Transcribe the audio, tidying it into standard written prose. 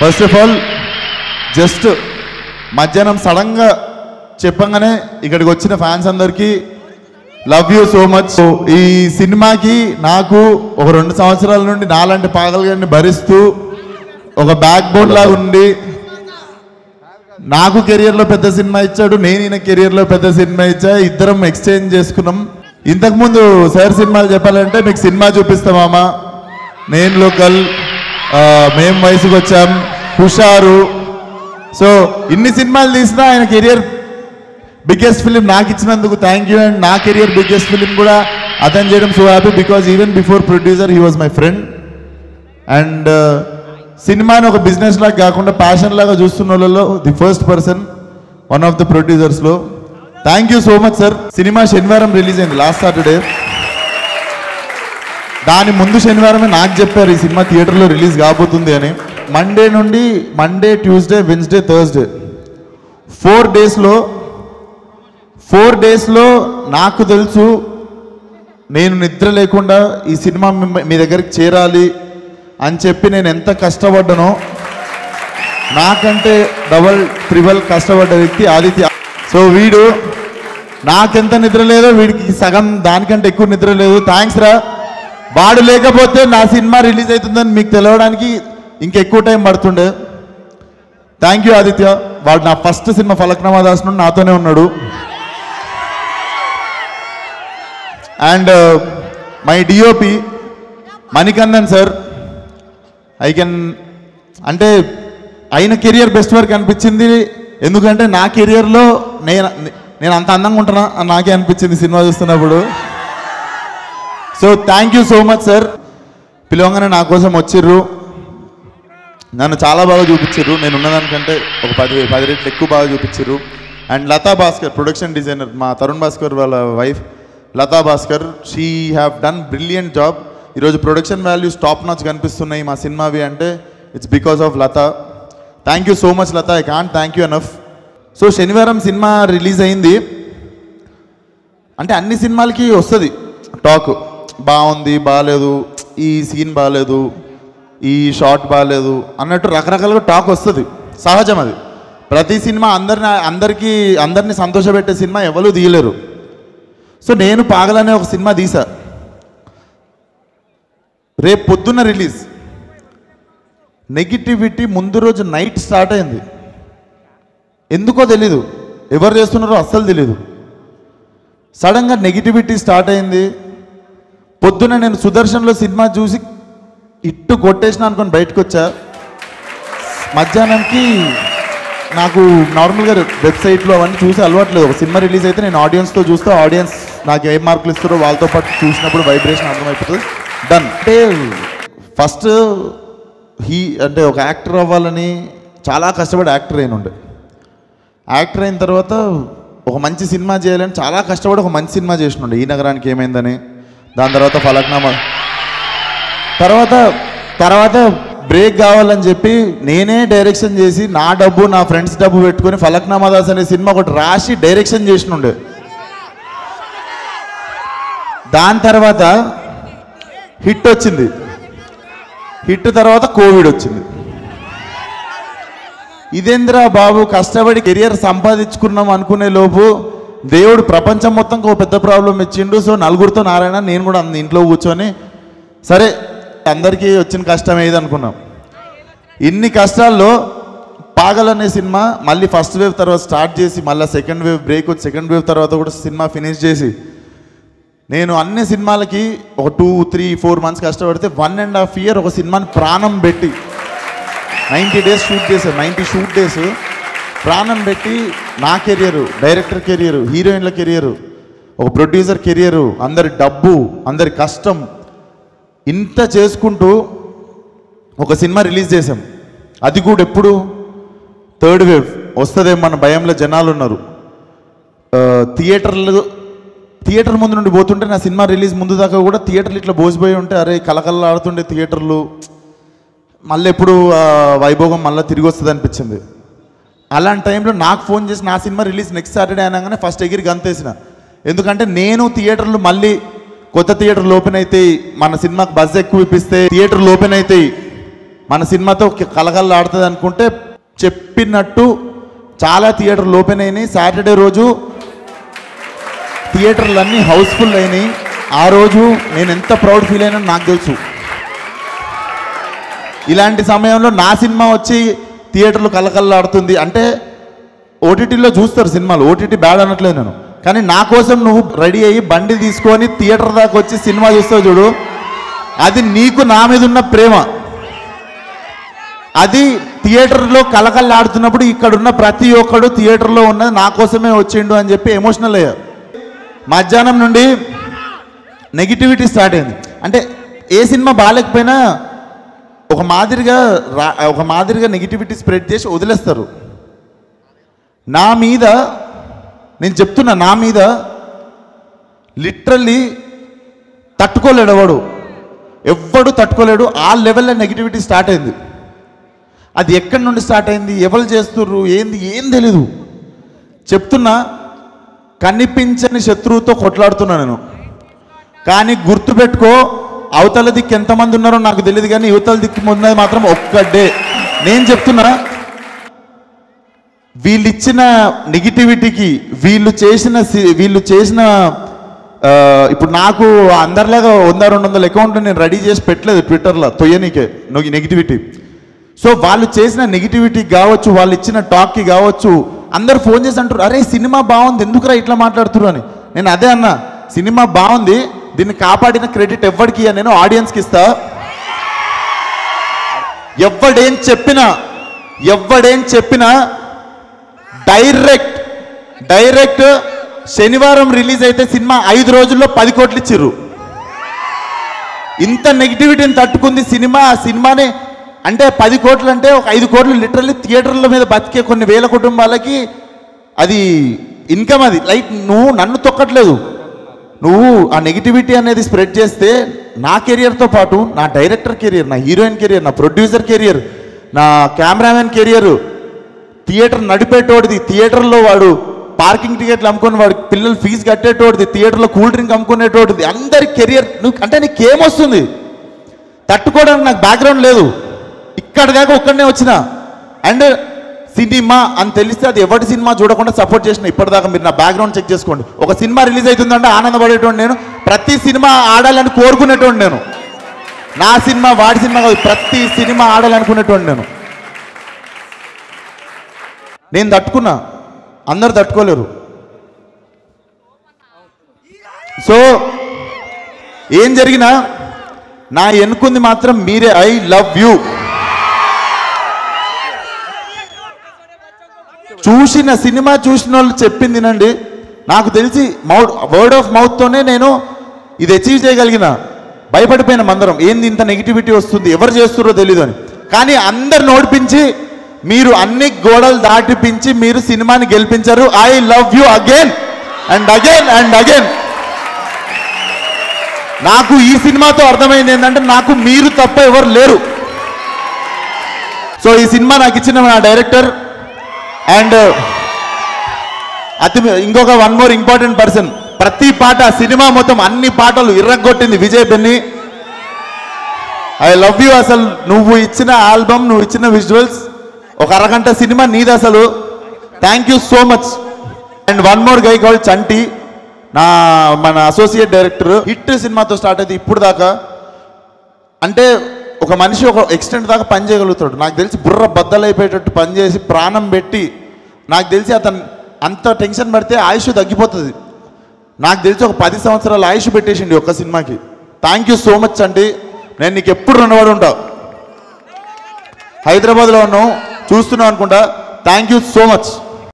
First of all just మధ్యాహ్నం సడన్గా చెప్పంగానే ఇక్కడికి వచ్చిన ఫ్యాన్స్ అందరికీ లవ్ యూ సో మచ్. ఈ సినిమాకి నాకు ఒక 2 సంవత్సరాల నుండి నాలాంటి పాగలుగాన్ని భరిస్తూ ఒక బ్యాక్ బోన్ లాగా ఉండి నాకు కెరియర్లో పెద్ద సినిమా ఇచ్చాడు, నేను ఈయన కెరియర్లో పెద్ద సినిమా ఇచ్చా, ఇద్దరం ఎక్స్చేంజ్ చేసుకున్నాం. ఇంతకుముందు సార్ సినిమాలు చెప్పాలంటే మీకు సినిమా చూపిస్తామా, నేను లోకల్, మేము వయసుకు వచ్చాం, హుషారు. సో ఇన్ని సినిమాలు తీసినా ఆయన కెరియర్ బిగ్గెస్ట్ ఫిలిం నాకు ఇచ్చినందుకు థ్యాంక్ యూ. అండ్ నా కెరియర్ బిగ్గెస్ట్ ఫిలిం కూడా అతను చేయడం so happy because even before producer he was my friend. And సినిమాని ఒక బిజినెస్ లాగా కాకుండా ప్యాషన్ లాగా చూస్తున్న వాళ్ళలో the first person, one of the ప్రొడ్యూసర్స్లో. Thank you so much sir. సినిమా శనివారం రిలీజ్ అయింది, లాస్ట్ సాటర్డే. దాని ముందు శనివారమే నాకు చెప్పారు ఈ సినిమా థియేటర్లో రిలీజ్ కాబోతుంది అని. మండే ట్యూస్డే వెన్స్డే థర్స్డే 4 డేస్లో నాకు తెలుసు నేను నిద్ర లేకుండా ఈ సినిమా మీ దగ్గరికి చేరాలి అని చెప్పి నేను ఎంత కష్టపడ్డానో, నాకంటే డబల్ ట్రిబల్ కష్టపడ్డ వ్యక్తి ఆదిత్య. సో వీడు నాకెంత నిద్ర లేదో వీడికి సగం దానికంటే ఎక్కువ నిద్ర లేదు. థ్యాంక్స్ రా. వాడు లేకపోతే నా సినిమా రిలీజ్ అవుతుందని మీకు తెలవడానికి ఇంకెక్కువ టైం పడుతుండే. Thank you Aditya. వాడు నా ఫస్ట్ సినిమా ఫలక్నామా దాస్ నుండి నాతోనే ఉన్నాడు. And my DOP Manikandan sir, అంటే ఆయన కెరియర్ బెస్ట్ వర్క్ అనిపించింది. ఎందుకంటే నా కెరియర్లో నేను అంత అందంగా ఉంటున్నా అని నాకే అనిపించింది సినిమా చూస్తున్నప్పుడు. So thank you so much sir. పిలవగానే నా కోసం వచ్చిర్రు, నన్ను చాలా బాగా చూపించారు. నేను ఉన్నదానికంటే ఒక 10 రెట్లు ఎక్కువ బాగా చూపించారు. And Latha Bhaskar production designer, మా తరుణ్ భాస్కర్ వాళ్ళ wife Latha Bhaskar, she have done brilliant job. ఈరోజు ప్రొడక్షన్ వాల్యూస్ టాప్ నాచ్ కనిపిస్తున్నాయి మా సినిమావి అంటే it's because of Latha. Thank you so much Latha, I can't thank you enough. So శనివారం సినిమా రిలీజ్ అయింది అంటే అన్ని సినిమాలకి వస్తుంది టాక్, బాగుంది బాగాలేదు, ఈ సీన్ బాగాలేదు, ఈ షాట్ బాగాలేదు అన్నట్టు రకరకాలుగా టాక్ వస్తుంది, సహజం అది. ప్రతి సినిమా అందరినీ సంతోషపెట్టే సినిమా ఎవరు తీయలేరు. సో నేను పాగలనే ఒక సినిమా తీసా, రేపు పొద్దున్న రిలీజ్. నెగిటివిటీ ముందు రోజు నైట్ స్టార్ట్ అయింది, ఎందుకో తెలీదు, ఎవరు చేస్తున్నారో అస్సలు తెలీదు. సడన్గా నెగిటివిటీ స్టార్ట్ అయింది. పొద్దున్న నేను సుదర్శన్లో సినిమా చూసి ఇట్టు కొట్టేసిన అనుకొని బయటకు వచ్చా. మధ్యాహ్నానికి నాకు నార్మల్గా వెబ్సైట్లో అవన్నీ చూసి అలవాట్లేదు. ఒక సినిమా రిలీజ్ అయితే నేను ఆడియన్స్తో చూస్తే ఆడియన్స్ నాకు ఏ మార్కులు ఇస్తారో వాళ్ళతో పాటు చూసినప్పుడు వైబ్రేషన్ అర్థమైపోతుంది. డన్. అంటే ఫస్ట్ అంటే ఒక యాక్టర్ అవ్వాలని చాలా కష్టపడి యాక్టర్ అయినుండే. యాక్టర్ అయిన తర్వాత ఒక మంచి సినిమా చేయాలని చాలా కష్టపడి ఒక మంచి సినిమా చేసినుండే, ఈ నగరానికి ఏమైందని. దాని తర్వాత ఫలక్నామా, తర్వాత బ్రేక్ కావాలని చెప్పి నేనే డైరెక్షన్ చేసి నా డబ్బు నా ఫ్రెండ్స్ డబ్బు పెట్టుకొని ఫలక్నామా దాస్ అనే సినిమా ఒకటి రాసి డైరెక్షన్ చేసినుండే. దాని తర్వాత హిట్ వచ్చింది, హిట్ తర్వాత కోవిడ్ వచ్చింది. ఇదేంద్రా బాబు కష్టపడి కెరియర్ సంపాదించుకున్నాం అనుకునే లోపు దేవుడు ప్రపంచం మొత్తం ఒక పెద్ద ప్రాబ్లం ఇచ్చిండు. సో నలుగురితో నారాయణ, నేను కూడా ఇంట్లో కూర్చొని సరే అందరికీ వచ్చిన కష్టం ఏది అనుకున్నాం. ఇన్ని కష్టాల్లో పాగల్ అనే సినిమా మళ్ళీ ఫస్ట్ వేవ్ తర్వాత స్టార్ట్ చేసి మళ్ళీ సెకండ్ వేవ్ బ్రేక్ వచ్చి సెకండ్ వేవ్ తర్వాత కూడా సినిమా ఫినిష్ చేసి నేను అన్ని సినిమాలకి ఒక 2-3-4 మంత్స్ కష్టపడితే 1.5 year ఒక సినిమాని ప్రాణం పెట్టి 90 days షూట్ చేశాను. 90 షూట్ డేస్ ప్రాణం పెట్టి నా కెరియరు, డైరెక్టర్ కెరియరు, హీరోయిన్ల కెరియరు, ఒక ప్రొడ్యూసర్ కెరియరు, అందరి డబ్బు, అందరి కష్టం ఇంత చేసుకుంటూ ఒక సినిమా రిలీజ్ చేసాం. అది కూడా ఎప్పుడు థర్డ్ వేవ్ వస్తుందేమన్న భయంలో జనాలు ఉన్నారు. థియేటర్ ముందు నుండి పోతుంటే నా సినిమా రిలీజ్ ముందు దాకా కూడా థియేటర్లు ఇట్లా బోసిపోయి ఉంటే అరే కలకల్లా ఆడుతుండే థియేటర్లు, మళ్ళీ ఎప్పుడు వైభోగం మళ్ళీ తిరిగి వస్తుంది అనిపించింది. అలాంటి టైంలో నాకు ఫోన్ చేసి నా సినిమా రిలీజ్ నెక్స్ట్ సాటర్డే అనగానే ఫస్ట్ ఎగిరి గంతేసిన. ఎందుకంటే నేను థియేటర్లు మళ్ళీ కొత్త థియేటర్లు ఓపెన్ అవుతాయి, మన సినిమాకి బజ్ ఎక్కువ ఇప్పిస్తే థియేటర్లు ఓపెన్ అవుతాయి, మన సినిమాతో కలగల్లాడుతుంది అనుకుంటే చెప్పినట్టు చాలా థియేటర్లు ఓపెన్ అయినాయి. సాటర్డే రోజు థియేటర్లన్నీ హౌస్ఫుల్ అయినాయి. ఆ రోజు నేను ఎంత ప్రౌడ్ ఫీల్ అయినా నాకు తెలుసు. ఇలాంటి సమయంలో నా సినిమా వచ్చి థియేటర్లు కలకల్లాడుతుంది అంటే ఓటీటీలో చూస్తారు సినిమాలు, ఓటీటీ బ్యాడ్ అనట్లేదు నేను, కానీ నా కోసం నువ్వు రెడీ అయ్యి బండి తీసుకొని థియేటర్ దాకా వచ్చి సినిమా చూస్తావు చూడు, అది నీకు నా మీద ఉన్న ప్రేమ. అది థియేటర్లో కలకల్లాడుతున్నప్పుడు ఇక్కడున్న ప్రతి ఒక్కడు థియేటర్లో ఉన్నది నా కోసమే వచ్చిండు అని చెప్పి ఎమోషనల్ అయ్యారు. మధ్యాహ్నం నుండి నెగిటివిటీ స్టార్ట్ అయింది. అంటే ఏ సినిమా బాగాలేకపోయినా ఒక మాదిరిగా నెగిటివిటీ స్ప్రెడ్ చేసి వదిలేస్తారు. నా మీద నేను చెప్తున్నా, నా మీద లిటరల్లీ తట్టుకోలేడు ఎవ్వడు తట్టుకోలేడు. ఆ లెవెల్లో నెగిటివిటీ స్టార్ట్ అయింది. అది ఎక్కడి నుండి స్టార్ట్ అయింది, ఎవరు చేస్తుర్రు, ఏం తెలీదు. చెప్తున్నా, కనిపించని శత్రువుతో కొట్లాడుతున్నా నేను. కానీ గుర్తుపెట్టుకో, అవతల దిక్కు ఎంతమంది ఉన్నారో నాకు తెలియదు, కానీ యువతల దిక్కు ఉన్నది మాత్రం ఒక్కడే. నేను చెప్తున్నా, వీళ్ళిచ్చిన నెగిటివిటీకి వీళ్ళు చేసిన ఇప్పుడు నాకు అందరిలాగా 100-200 అకౌంట్లు నేను రెడీ చేసి పెట్టలేదు ట్విట్టర్లో తొయ్యనికే నెగిటివిటీ. సో వాళ్ళు చేసిన నెగిటివిటీ కావచ్చు, వాళ్ళు ఇచ్చిన టాక్కి కావచ్చు, అందరు ఫోన్ చేసి అంటారు, అరే సినిమా బాగుంది ఎందుకురా ఇట్లా మాట్లాడుతున్నారు అని. నేను అదే అన్నా, సినిమా బాగుంది, దీన్ని కాపాడిన క్రెడిట్ ఎవరికి అని నేను ఆడియన్స్కి ఇస్తా. ఎవడేం చెప్పినా డైరెక్ట్ శనివారం రిలీజ్ అయితే సినిమా 5 రోజుల్లో 10 కోట్లు ఇచ్చిర్రు. ఇంత నెగిటివిటీని తట్టుకుంది సినిమా. ఆ సినిమాని అంటే 10 కోట్లు అంటే ఒక 5 కోట్లు లిటరల్లీ థియేటర్ల మీద బతికే కొన్ని వేల కుటుంబాలకి అది ఇన్కమ్. అది లైక్ నువ్వు నన్ను తొక్కట్లేదు, నువ్వు ఆ నెగిటివిటీ అనేది స్ప్రెడ్ చేస్తే నా కెరియర్తో పాటు నా డైరెక్టర్ కెరియర్, నా హీరోయిన్ కెరియర్, నా ప్రొడ్యూసర్ కెరియర్, నా కెమెరామెన్ కెరియర్, థియేటర్ నడిపేటోడిది, థియేటర్లో వాడు పార్కింగ్ టికెట్లు అమ్ముకుని వాడు పిల్లలు ఫీజు కట్టేటోడిది, థియేటర్లో కూల్ డ్రింక్ అమ్ముకునేటోడిది, అందరి కెరియర్ అంటే నీకేమొస్తుంది తట్టుకోవడానికి? నాకు బ్యాక్గ్రౌండ్ లేదు, ఇక్కడ దాకా ఒక్కడనే వచ్చిన. అండ్ సినిమా అని తెలిస్తే అది ఎవరి సినిమా చూడకుండా సపోర్ట్ చేసిన ఇప్పటిదాకా. మీరు నా బ్యాక్గ్రౌండ్ చెక్ చేసుకోండి. ఒక సినిమా రిలీజ్ అవుతుందంటే ఆనందపడేటోడు నేను, ప్రతి సినిమా ఆడాలని కోరుకునేటోడు నేను. నా సినిమా వాడి సినిమా కాదు, ప్రతి సినిమా ఆడాలనుకునేటోడు నేను తట్టుకున్నా, అందరు తట్టుకోలేరు. సో ఏం జరిగినా నా ఎన్నుకుంది మాత్రం మీరే. I love you. సినిమా చూసిన వాళ్ళు చెప్పింది వినండి. నాకు తెలిసి వర్డ్ ఆఫ్ మౌత్తోనే నేను ఇది అచీవ్ చేయగలిగిన. భయపడిపోయిన మందరం, ఏంది ఇంత నెగిటివిటీ వస్తుంది, ఎవరు చేస్తున్నారో తెలీదు అని. కానీ అందరిని ఓడిపించి, మీరు అన్ని గోడలు దాటిపించి మీరు సినిమాని గెలిపించారు. I love you again and again and again. నాకు ఈ సినిమాతో అర్థమైంది ఏంటంటే, నాకు మీరు తప్ప ఎవరు లేరు. సో ఈ సినిమా నాకు ఇచ్చిన నా డైరెక్టర్ అండ్ ఇంకొక వన్ మోర్ ఇంపార్టెంట్ పర్సన్. ప్రతి పాట, సినిమా మొత్తం అన్ని పాటలు ఇర్రగొట్టింది Vijay Benny. I love you. అసలు నువ్వు ఇచ్చిన ఆల్బమ్, నువ్వు ఇచ్చిన విజువల్స్, ఒక అరగంట సినిమా నీది అసలు. Thank you so much. And one more guy called Chanti, మన అసోసియేట్ డైరెక్టర్. హిట్ సినిమాతో స్టార్ట్ అయితే ఇప్పుడు దాకా అంటే ఒక మనిషి ఒక ఎక్స్టెంట్ దాకా పని చేయగలుగుతాడు. నాకు తెలిసి బుర్ర బద్దలైపోయేటట్టు పని చేసి ప్రాణం పెట్టి, నాకు తెలిసి అతను అంత టెన్షన్ పడితే ఆయుష్ తగ్గిపోతుంది. నాకు తెలిసి ఒక 10 సంవత్సరాల ఆయుష్ పెట్టేసిండి ఒక్క సినిమాకి. థ్యాంక్ యూ సో మచ్ అండి. నేను నీకు ఎప్పుడు రుణపడి ఉంటా. హైదరాబాద్లో ఉన్నావు, చూస్తున్నావు అనుకుంటా. Thank you so much.